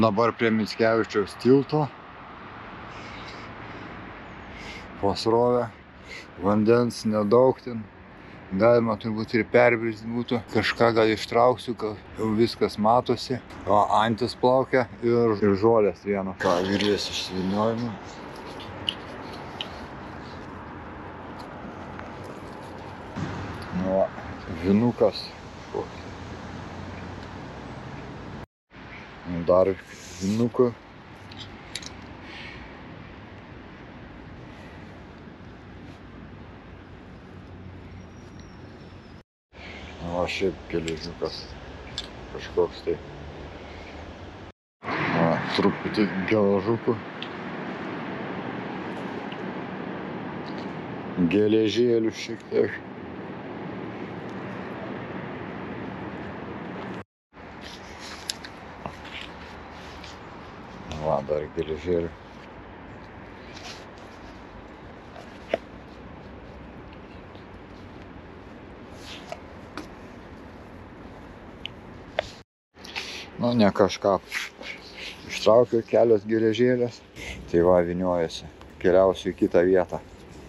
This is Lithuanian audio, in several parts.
Dabar prie Mickevičiaus tilto. Pasrovę. Vandens nedaug ten. Galima turbūt ir perbrist būtų. Kažką gal ištrauksiu, gal jau viskas matosi. O antis plaukia ir žolės vieno. Ką, virės išsivyniojimų. Nu, vinukas. Dar vinukų. O šiaip geležiukas kažkoks tai. Truputį geležukų. Geležėlių šiek tiek. Va, dar geležėlių. Nu, ne kažką. Ištraukiau kelios geležėlės. Tai va, vyniojasi. Keliausiu į kitą vietą.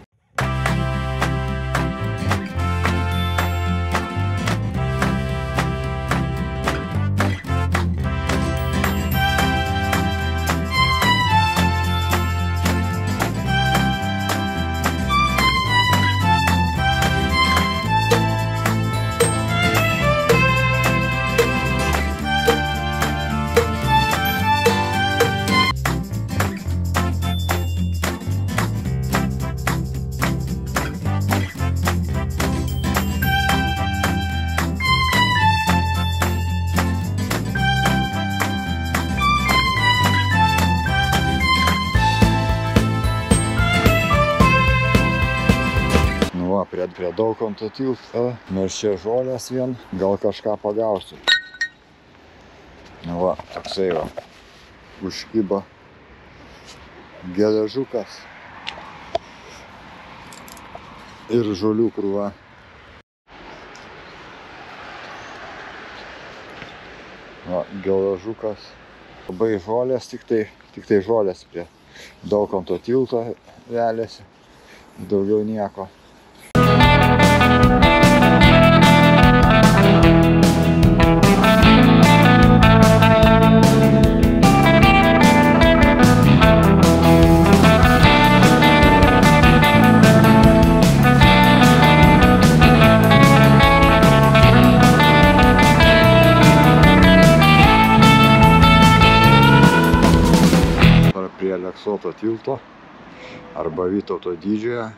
Prie Daukanto tilto, nors čia žolės vien, gal kažką pagausiu. Va, toksai va, užkibo geležiukas ir žolių krūva. Va, geležiukas, labai žolės, tik tai žolės prie Daukanto tilto veliasi, daugiau nieko. Prie Aleksoto tilto arba Vytauto didžiojo.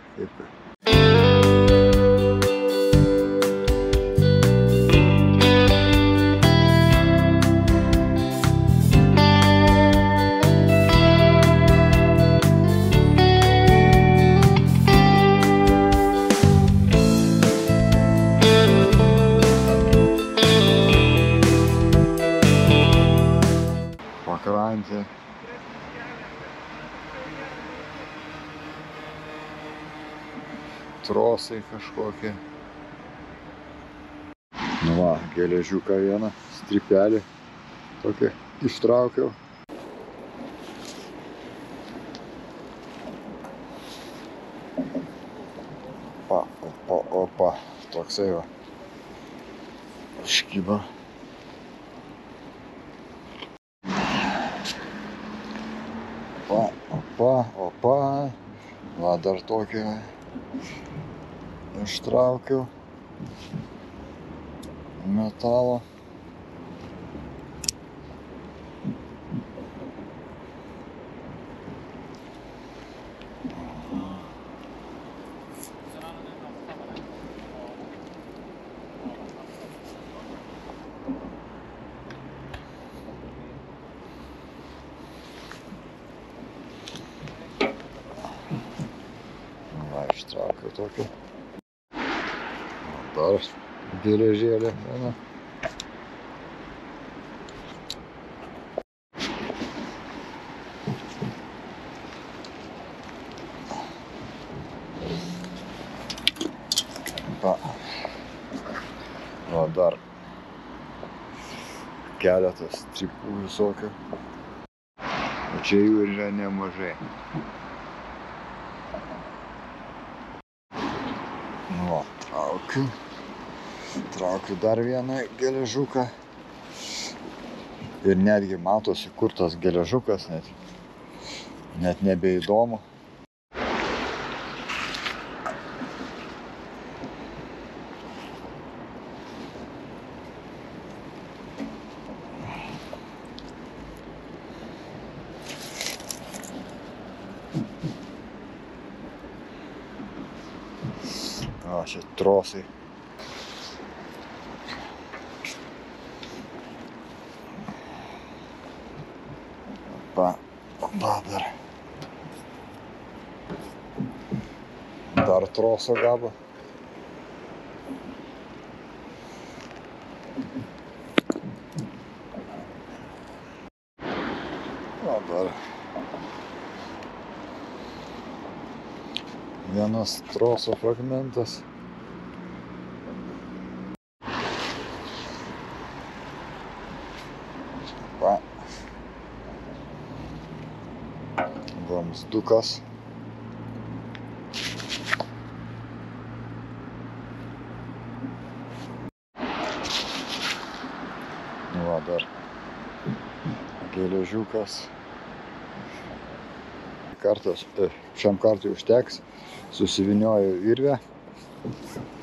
Pakrantė. Trosai kažkokie. Nu va, geležiuką vieną, strypelį tokį ištraukiau. Opa, toksai va. Iškibo. Opa. Va, dar tokį ištraukiau metalo. Va, ištraukiau tokį. Dar geležėlė viena. Va, dar keletas strypų visokių. Čia jų yra nemažai. Nu, traukiu dar vieną geležiuką. Ir netgi matosi, kur tas geležiukas, net nebeįdomu. O, čia trosai. Dar troso gabo. O, dar vienas troso fragmentas. Vamzdukas. Va, dar geležiukas. Šiam kartui užteks. Susivynioju virvę.